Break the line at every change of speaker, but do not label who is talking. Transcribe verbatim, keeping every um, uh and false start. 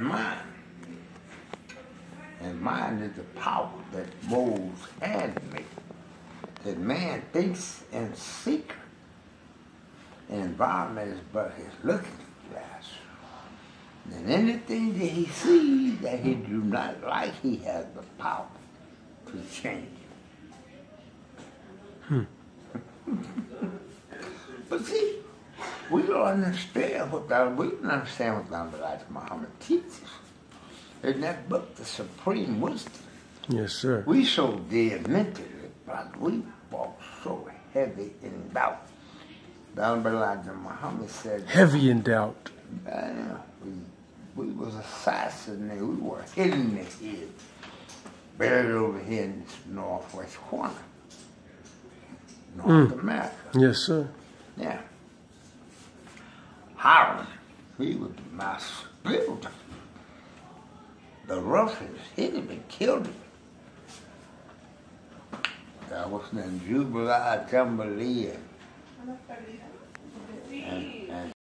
mind. And mind is the power that moves and makes. That man thinks in secret. The environment is but his looking glass. And anything that he sees that he do not like, he has the power to change it.
Hmm.
But see, we don't understand what that, we don't understand what Elijah Muhammad teaches. In that book, The Supreme Wisdom.
Yes, sir.
We so vehemently, but we walk so heavy in doubt. Down by Elijah Muhammad said,
heavy in doubt.
Uh, we, we was assassinated. We were hidden the head, buried over here in this northwest corner, North
Mm.
America.
Yes, sir.
Yeah. Harlem, he was the master builder. The Russians hit him and killed him. That was in Jubilee, Jubilee, and, and